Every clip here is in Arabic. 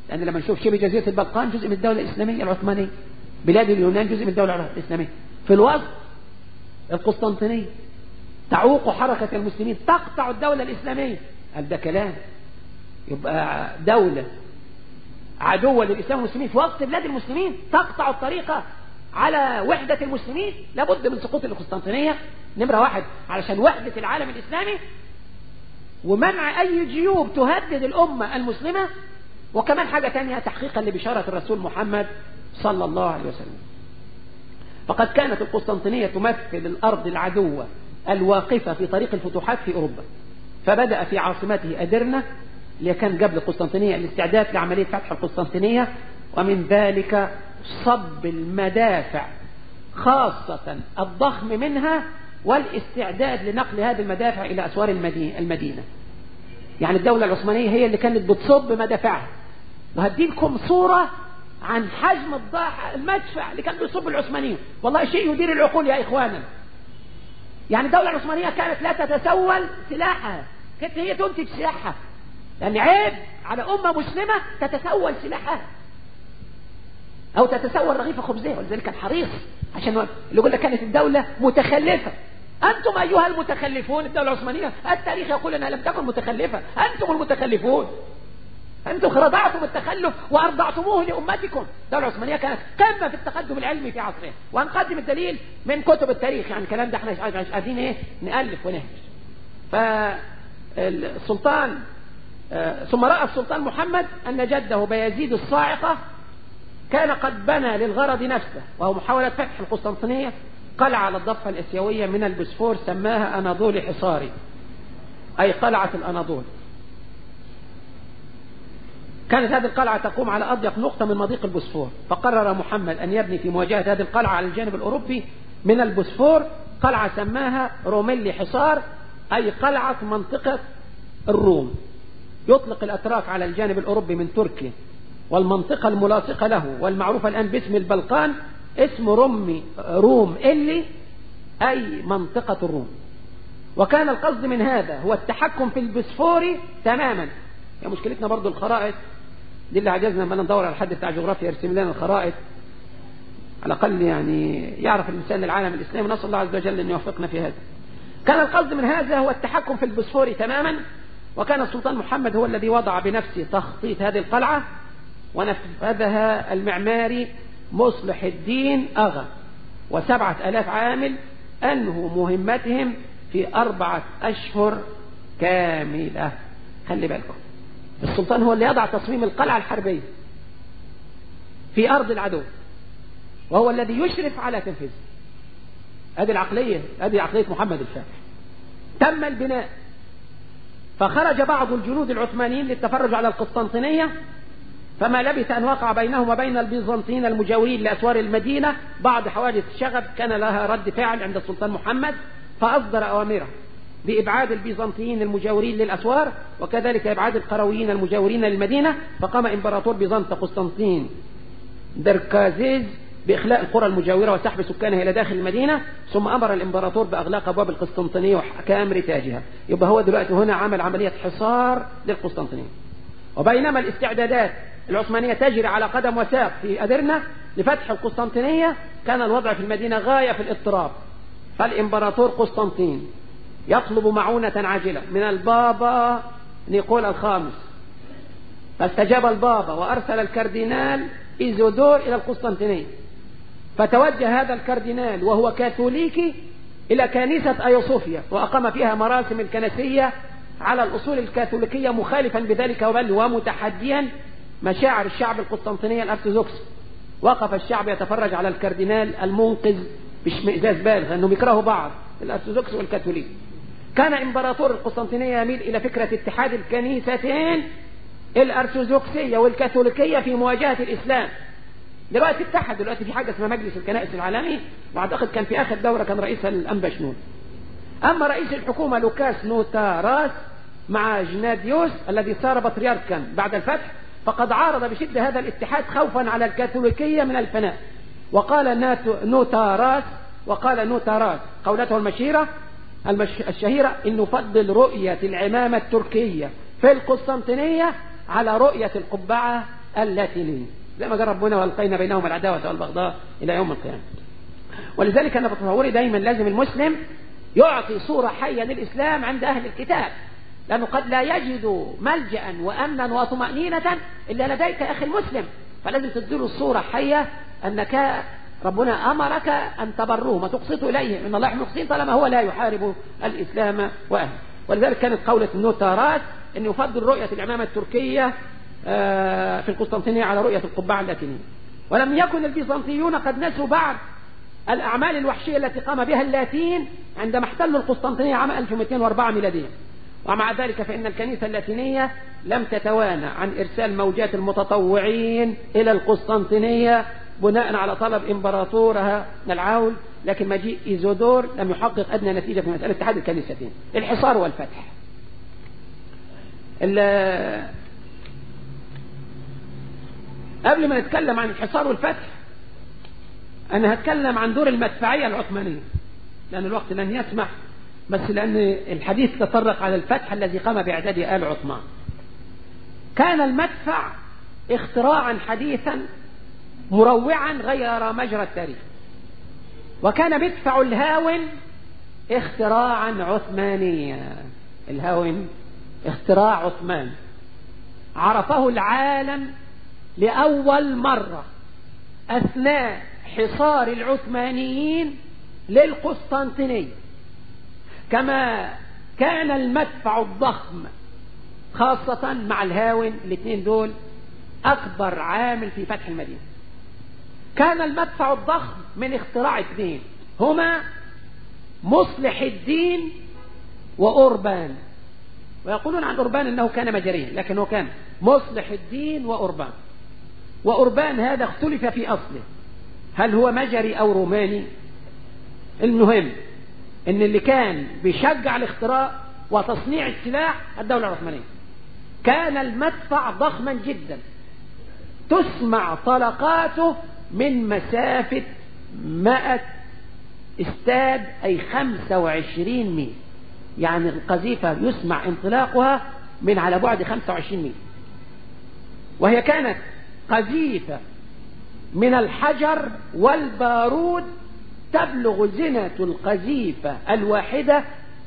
لأن لما نشوف شبه جزيرة البلقان جزء من الدولة الإسلامية العثمانية، بلاد اليونان جزء من الدولة الإسلامية، في الوسط القسطنطينية تعوق حركة المسلمين، تقطع الدولة الإسلامية. قال ده كلام، يبقى دولة عدوة للإسلام والمسلمين في وسط بلاد المسلمين تقطع الطريقة على وحدة المسلمين، لابد من سقوط القسطنطينية نمرة واحد علشان وحدة العالم الإسلامي ومنع أي جيوب تهدد الأمة المسلمة، وكمان حاجة تانية تحقيقا لبشارة الرسول محمد صلى الله عليه وسلم. فقد كانت القسطنطينية تمثل الأرض العدوة الواقفة في طريق الفتوحات في أوروبا. فبدأ في عاصمته أدرنة اللي كان قبل القسطنطينية الاستعداد لعملية فتح القسطنطينية، ومن ذلك صب المدافع خاصة الضخم منها والاستعداد لنقل هذه المدافع إلى أسوار المدينة. يعني الدولة العثمانية هي اللي كانت بتصب مدافعها، وهديلكم صورة عن حجم المدفع اللي كان بيصب العثمانيين. والله شيء يدير العقول يا إخوانا. يعني الدولة العثمانية كانت لا تتسول سلاحها، كانت هي تنتج سلاحها، لأن عيب على أمة مسلمة تتسول سلاحها أو تتسول رغيف خبزها. ولذلك كان حريص عشان اللي يقول لك كانت الدولة متخلفة. أنتم أيها المتخلفون، الدولة العثمانية التاريخ يقول أنها لم تكن متخلفة، أنتم المتخلفون، أنتم خضعتم التخلف وأرضعتموه لأمتكم. الدولة العثمانية كانت قمة في التقدم العلمي في عصرها، وهنقدم الدليل من كتب التاريخ. يعني الكلام ده احنا مش قاعدين ايه نألف ونهج. فالسلطان ثم رأى السلطان محمد أن جده بايزيد الصاعقة كان قد بنى للغرض نفسه، وهو محاولة فتح القسطنطينية، قلعة على الضفة الآسيوية من البوسفور سماها أناضول حصاري، أي قلعة الأناضول. كانت هذه القلعة تقوم على أضيق نقطة من مضيق البوسفور، فقرر محمد أن يبني في مواجهة هذه القلعة على الجانب الأوروبي من البوسفور قلعة سماها روميلي حصار، أي قلعة منطقة الروم. يطلق الأتراك على الجانب الأوروبي من تركيا والمنطقة الملاصقة له والمعروفة الآن باسم البلقان اسم روم إلي، أي منطقة الروم. وكان القصد من هذا هو التحكم في البوسفور تماما. يا مشكلتنا برضو الخرائط دي اللي عجزنا لما ندور على حد بتاع جغرافيا يرسم لنا الخرائط على الأقل يعني يعرف الإنسان العالم الإسلامي. نسأل الله عز وجل أن يوفقنا في هذا. كان القصد من هذا هو التحكم في البوسفور تماما. وكان السلطان محمد هو الذي وضع بنفسه تخطيط هذه القلعة، ونفذها المعماري مصلح الدين أغا، و7,000 عامل أنهوا مهمتهم في 4 أشهر كاملة. خلي بالكم، السلطان هو اللي يضع تصميم القلعة الحربية في أرض العدو، وهو الذي يشرف على تنفيذه. هذه العقلية، هذه عقلية محمد الفاتح. تم البناء، فخرج بعض الجنود العثمانيين للتفرج على القسطنطينية، فما لبث أن وقع بينهم وبين البيزنطيين المجاورين لأسوار المدينة بعض حوادث شغب كان لها رد فعل عند السلطان محمد، فأصدر أوامره بإبعاد البيزنطيين المجاورين للأسوار، وكذلك إبعاد القرويين المجاورين للمدينة. فقام إمبراطور بيزنطة قسطنطين دركازيز بإخلاء القرى المجاورة وسحب سكانها إلى داخل المدينة، ثم أمر الإمبراطور بأغلاق أبواب القسطنطينية وحكام رتاجها. يبقى هو دلوقتي هنا عمل عملية حصار للقسطنطينية. وبينما الاستعدادات العثمانية تجري على قدم وساق في أدرنة لفتح القسطنطينية، كان الوضع في المدينة غاية في الاضطراب. فالإمبراطور قسطنطين يطلب معونة عاجلة من البابا نيقولا الخامس، فاستجاب البابا وأرسل الكاردينال إيزودور إلى القسطنطينية. فتوجه هذا الكاردينال وهو كاثوليكي إلى كنيسة أيا صوفيا، وأقام فيها مراسم الكنسية على الأصول الكاثوليكية، مخالفا بذلك ومتحديا مشاعر الشعب القسطنطيني الأرثوذكس. وقف الشعب يتفرج على الكاردينال المنقذ باشمئزاز بالغ، أنهم يكرهوا بعض الأرثوذكس والكاثوليك. كان إمبراطور القسطنطينية يميل إلى فكرة اتحاد الكنيستين الأرثوذكسية والكاثوليكية في مواجهة الإسلام. دلوقتي اتحد، دلوقتي في حاجة اسمها مجلس الكنائس العالمي، وأعتقد كان في آخر دورة كان رئيسها الأنبا شنود. أما رئيس الحكومة لوكاس نوتاراس مع جناديوس الذي صار بطريركا بعد الفتح، فقد عارض بشدة هذا الاتحاد خوفا على الكاثوليكية من الفناء. وقال نوتاراس قولته الشهيرة إن نفضل رؤية العمامة التركية في القسطنطينية على رؤية القبعة اللاتينية، زي ما قال ربنا والقينا بينهم العداوة والبغضاء إلى يوم القيامة. ولذلك أنا بتصوري دايما لازم المسلم يعطي صورة حية للإسلام عند أهل الكتاب، لأنه قد لا يجد ملجأ وأمنا وطمأنينة إلا لديك أخي المسلم، فلازم تديله الصورة حية أنك ربنا أمرك أن تبروه ما تقسطوا إليه، إن الله يحب المقسطين طالما هو لا يحارب الإسلام وأهله. ولذلك كانت قولة النوتارات أن يفضل رؤية العمامة التركية في القسطنطينية على رؤية القبعة اللاتينية. ولم يكن البيزنطيون قد نسوا بعد الأعمال الوحشية التي قام بها اللاتين عندما احتلوا القسطنطينية عام 1204 ميلادية. ومع ذلك فإن الكنيسة اللاتينية لم تتوانى عن إرسال موجات المتطوعين إلى القسطنطينية بناء على طلب إمبراطورها العول، لكن مجيء إيزودور لم يحقق أدنى نتيجة في مسألة اتحاد الكنيستين، الحصار والفتح. قبل ما نتكلم عن الحصار والفتح أنا هتكلم عن دور المدفعية العثمانية، لأن الوقت لن يسمح، بس لأن الحديث تطرق على الفتح الذي قام بإعداده آل عثمان. كان المدفع اختراعا حديثا مروعا غير مجرى التاريخ، وكان مدفع الهاون اختراعا عثمانيا. الهاون اختراع عثمان عرفه العالم لأول مرة أثناء حصار العثمانيين للقسطنطينية، كما كان المدفع الضخم خاصة مع الهاون، الاثنين دول أكبر عامل في فتح المدينة. كان المدفع الضخم من اختراع اثنين هما مصلح الدين وأوربان، ويقولون عن أوربان أنه كان مجريا، لكنه كان مصلح الدين وأوربان. وأوربان هذا اختلف في أصله، هل هو مجري أو روماني؟ المهم أن اللي كان بيشجع الاختراع وتصنيع السلاح الدولة العثمانية. كان المدفع ضخما جدا تسمع طلقاته من مسافة 100 استاد، أي 25 ميل، يعني القذيفة يسمع انطلاقها من على بعد 25 ميل. وهي كانت قذيفة من الحجر والبارود تبلغ زنة القذيفة الواحدة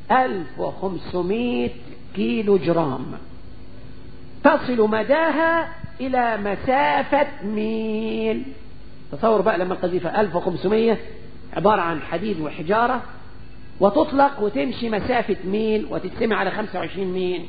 1500 كيلو جرام، تصل مداها إلى مسافة ميل. تصور بقى لما القذيفة 1500 عبارة عن حديد وحجارة، وتطلق وتمشي مسافة ميل وتتسمع على 25 ميل.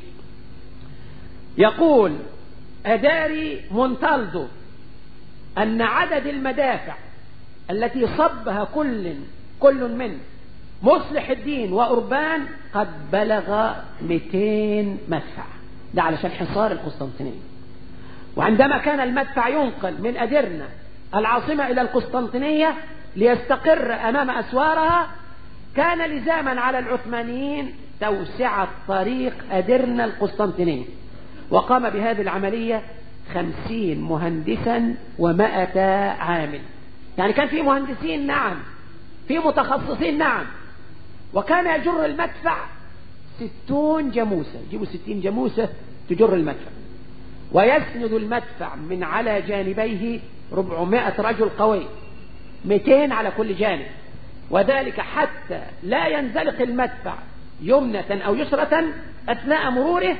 يقول أداري مونتالدو أن عدد المدافع التي صبها كل من مصلح الدين وأوربان قد بلغ 200 مدفع، ده علشان حصار القسطنطينية. وعندما كان المدفع ينقل من أدرنا العاصمة إلى القسطنطينية ليستقر أمام أسوارها، كان لزاما على العثمانيين توسعة طريق أدرنا القسطنطينية، وقام بهذه العملية 50 مهندسا و100 عامل. يعني كان في مهندسين نعم، في متخصصين نعم، وكان يجر المدفع 60 جاموسة، يجيبوا 60 جاموسة تجر المدفع، ويسند المدفع من على جانبيه 400 رجل قوي، 200 على كل جانب، وذلك حتى لا ينزلق المدفع يمنة أو يسرة أثناء مروره.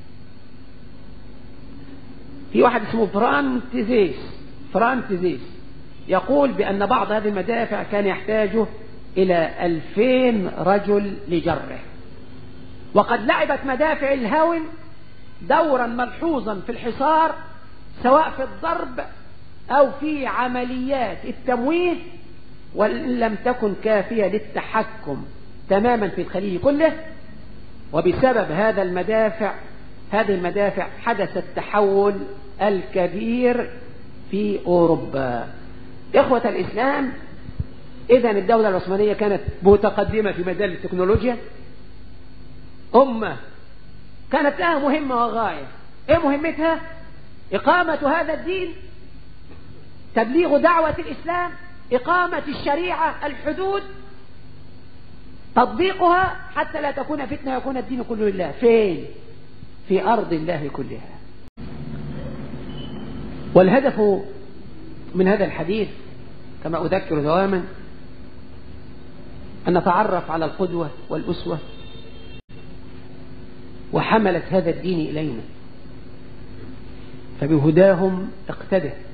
في واحد اسمه فرانتيزيس يقول بأن بعض هذه المدافع كان يحتاج إلى 2000 رجل لجره. وقد لعبت مدافع الهاون دورا ملحوظا في الحصار، سواء في الضرب أو في عمليات التمويه، وإن لم تكن كافية للتحكم تماما في الخليج كله. وبسبب هذه المدافع حدث التحول الكبير في أوروبا. إخوة الإسلام، إذن الدولة العثمانية كانت متقدمة في مجال التكنولوجيا، أمة كانت لها مهمة وغاية. إيه مهمتها؟ إقامة هذا الدين، تبليغ دعوة الإسلام، إقامة الشريعة، الحدود، تطبيقها حتى لا تكون فتنة ويكون الدين كله لله. فين؟ في أرض الله كلها. والهدف من هذا الحديث كما أذكر دواما أن نتعرف على القدوة والأسوة وحملت هذا الدين إلينا، فبهداهم اقتدى.